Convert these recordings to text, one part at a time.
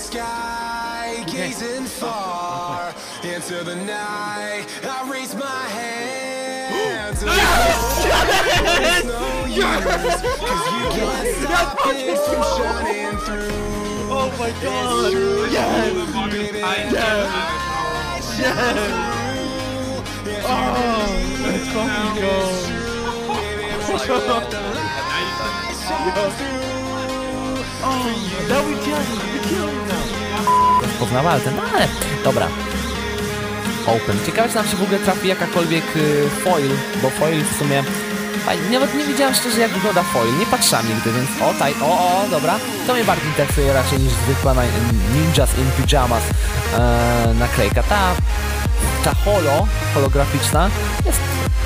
sky, gazing far into the night. I raise my hand to the it's no use, 'cause you can't stop this from shining through. Oh my god! Yes! Yes! Yes! Oh, let's fucking go! Oh, now we kill him now. Rozpoznawalne, no ale dobra. Open. Ciekawe, czy nam się w ogóle trafi jakakolwiek foil, bo foil w sumie... Nawet nie wiedziałem szczerze, jak wygląda foil, nie patrzyłem nigdy, więc dobra. To mnie bardziej interesuje raczej niż zwykła Ninjas in Pyjamas naklejka. Ta holograficzna jest...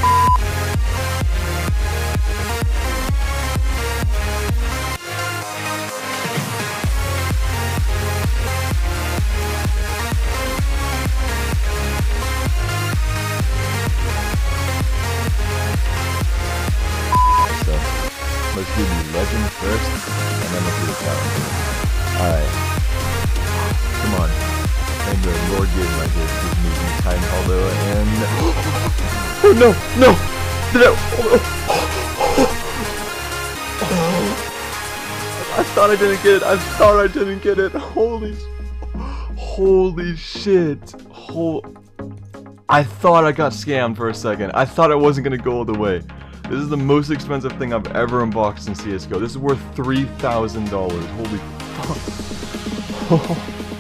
Let's do the legend first, and then let's do the challenge. Alright. Come on. And the Lord game right here gives me some time holo and... Oh no! No! I thought I didn't get it! I thought I didn't get it! Holy shit! I thought I got scammed for a second. I thought it wasn't gonna go all the way. This is the most expensive thing I've ever unboxed in CSGO. This is worth $3,000. Holy fuck.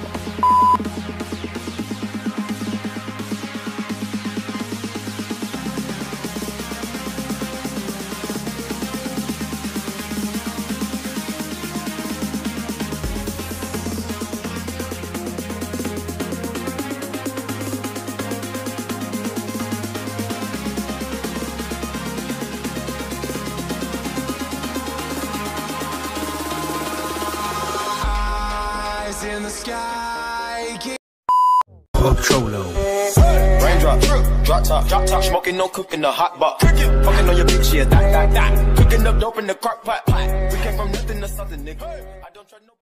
in the sky. HOLO. Raindrop, drop top, smoking, no cooking, the hot box. Fucking on your bitch, yeah, that. Cooking up dope in the crock pot. We came from nothing to something, nigga. I don't try no.